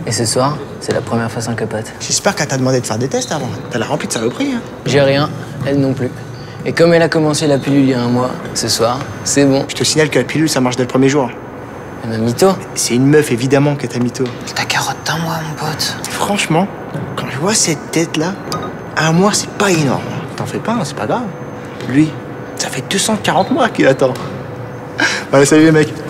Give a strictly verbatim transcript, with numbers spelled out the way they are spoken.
Et ce soir, c'est la première fois sans capote. J'espère qu'elle t'a demandé de faire des tests avant. T'as la remplie de saloperies, hein. J'ai rien, elle non plus. Et comme elle a commencé la pilule il y a un mois, ce soir, c'est bon. Je te signale que la pilule, ça marche dès le premier jour. Elle m'a mytho. C'est une meuf, évidemment, que t'as mytho. Ta carotte d'un mois, mon pote. Franchement, quand je vois cette tête-là, un mois, c'est pas énorme. T'en fais pas, hein, c'est pas grave. Lui, ça fait deux cent quarante mois qu'il attend. Allez, salut les mecs.